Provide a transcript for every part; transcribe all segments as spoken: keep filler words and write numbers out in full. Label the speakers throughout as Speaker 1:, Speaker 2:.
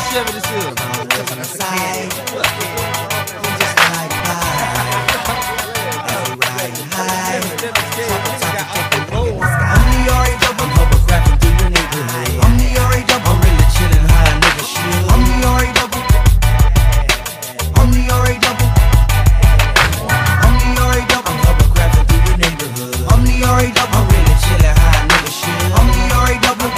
Speaker 1: Chevy this is?
Speaker 2: On the side, we just like pie. As we ride high, I'm the R A double, hovercrafting through your neighborhood. I'm the R A double, I'm really chillin' high, nigga shit. I'm the R A double, I'm the R A double, I'm the R A double, I'm hovercrafting through your neighborhood. I'm the R A double, I'm really chillin' high, nigga shit. I'm the R A double,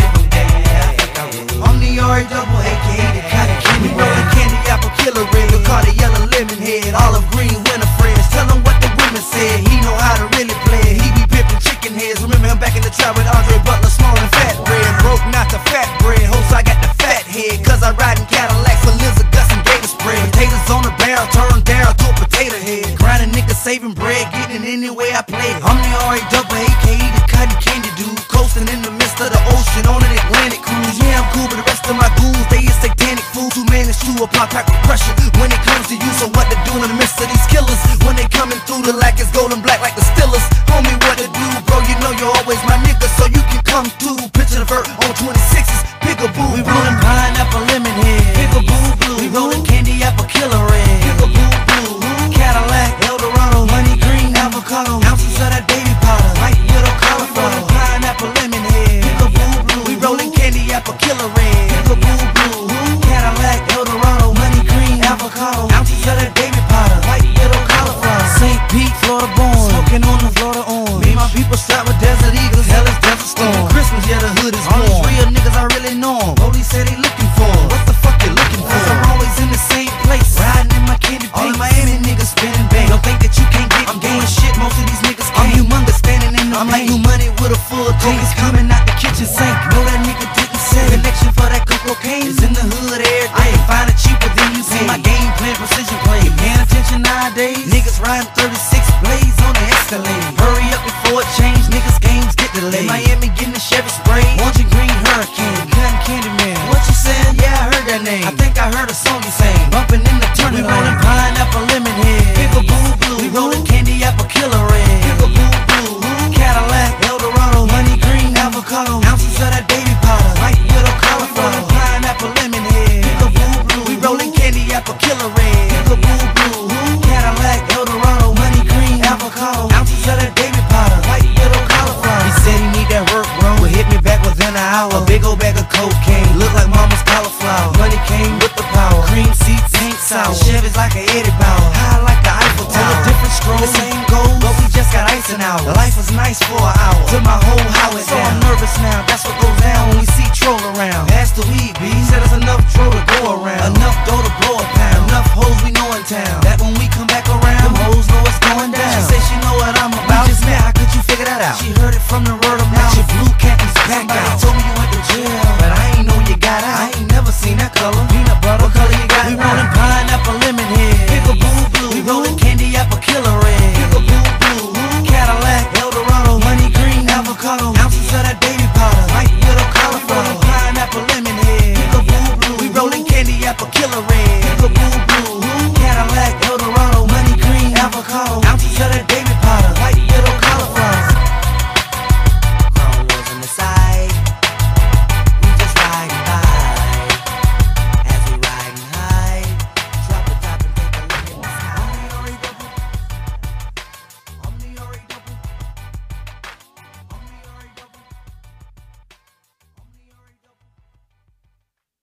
Speaker 2: I'm the R A double, aka the cotton candy. We rollin' candy apple killer red, Bacardi yellow lemon head, olive green winter friends. Tell him what the women said, he know how to really play it. He be pimpin' chicken heads. Remember him back in the trap with Andre Butler, small and fat bread. Broke not the fat bread, host I got the fat head. Cause I ride in Cadillacs with Lizard Gus and Gator spread. Potatoes on the barrel, turn down to a potato head. Grinding niggas saving bread, getting it any way I play it. I'm the R A double, aka the cotton candy dude. Coasting in the midst of the ocean on an Atlantic cruise. Yeah, I'm cool, but the rest of my ghouls, they is satanic fools who manage to apply pack with pressure when it comes to you. So what to do in the midst of these killers when they coming through the lack is golden black like the Stillers. Homie, what to do, bro? You know you're always my nigga, so you can come through. Picture the vert on twenty-sixes, Pickaboo. We rollin' pineapple lemon head, Pickaboo blue. We rollin' candy apple killer red, Pickaboo blue. Cadillac, Eldorado, money green, avocado, ounces of that baby powder, white widow cauliflower. We rollin' pineapple lemon head, Pickaboo blue. We rollin' candy apple killer red, Pickaboo blue. Cadillac, Eldorado, money green, avocado, ounces of that baby powder, white widow cauliflower. Saint Pete, Florida born, smoking on the Florida orange. Me and my people strapped with desert eagles, hell is desert storm. Christmas, yeah, the hood is warm. All these real niggas I really know 'em. Police say they looking for 'em. What the fuck you looking for? I'm always in the same place, riding in my candy paint. All the Miami niggas spinning bank. Don't think that you can't get I'm doing shit, most of these niggas can't. I'm humongous standing in the I'm like new money with a full tank. It's coming out the kitchen sink. Know that nigga didn't say connection for that cocaine is in the hood every day. I ain't find it cheaper than you see. My game plan, precision play. You paying attention nowadays? Niggas riding thirty-six blades on the Escalade. Hurry up before it change, niggas games get delayed. In Miami getting the Chevy spray, orange and green hurricane, cotton candy man. What you saying? Yeah, I heard that name. I think I heard a song you sang. Bumping in the tournament, we rollin' pineapple lemon.